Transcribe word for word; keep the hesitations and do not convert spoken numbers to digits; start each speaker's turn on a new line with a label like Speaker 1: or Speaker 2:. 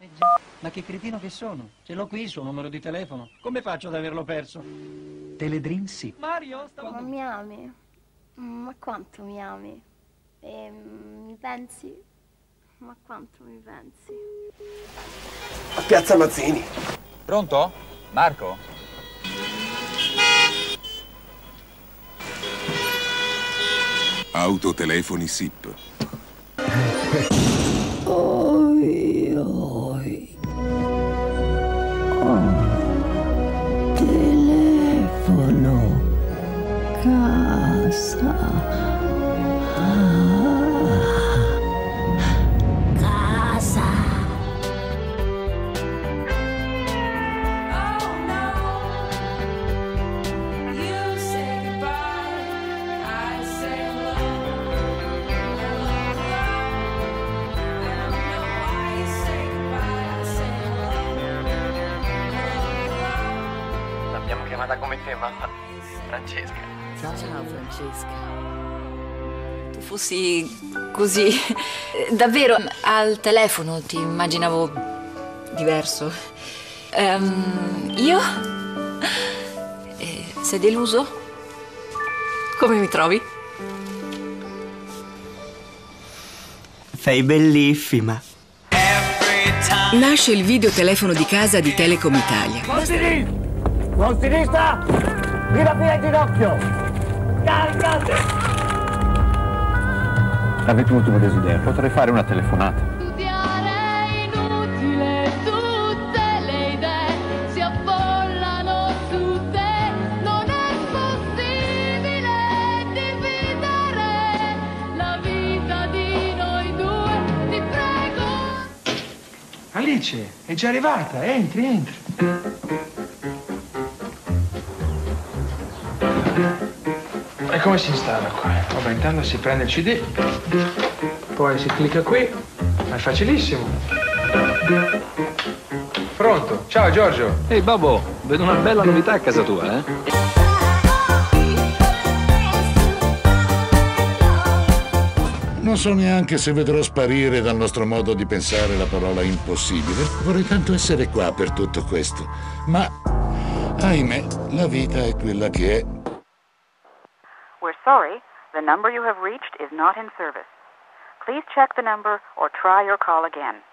Speaker 1: Eh già, ma che cretino che sono? Ce l'ho qui il suo numero di telefono. Come faccio ad averlo perso? Teledream sì. Mario, stavo...
Speaker 2: Ma mi ami? Ma quanto mi ami? E mi pensi? Ma quanto mi pensi?
Speaker 3: A Piazza Mazzini.
Speaker 4: Pronto? Marco?
Speaker 5: Autotelefoni S I P.
Speaker 6: Oi, oi. Oh. Telefono. Casa. Ah. Casa.
Speaker 3: L'abbiamo chiamata come te, mamma. Francesca.
Speaker 7: Ciao Francesca. Tu fossi così. Davvero, al telefono ti immaginavo diverso. Um, io? Eh, sei deluso? Come mi trovi?
Speaker 8: Sei bellissima.
Speaker 9: Nasce il videotelefono di casa di Telecom Italia.
Speaker 10: Con sinistra! Con sinistra! Gira via il ginocchio! Caricate!
Speaker 4: Avete un ultimo desiderio? Potrei fare una telefonata.
Speaker 11: Studiare è inutile, tutte le idee si affollano su te. Non è possibile dividere la vita di noi due, ti prego.
Speaker 10: Alice, è già arrivata, entri, entri. E come si installa qua? Vabbè, intanto si prende il C D, poi si clicca qui, ma è facilissimo. Pronto? Ciao Giorgio.
Speaker 4: Ehi Babbo, vedo una bella novità a casa tua, eh?
Speaker 12: Non so neanche se vedrò sparire dal nostro modo di pensare la parola impossibile. Vorrei tanto essere qua per tutto questo, ma ahimè, la vita è quella che è.
Speaker 13: We're sorry, the number you have reached is not in service. Please check the number or try your call again.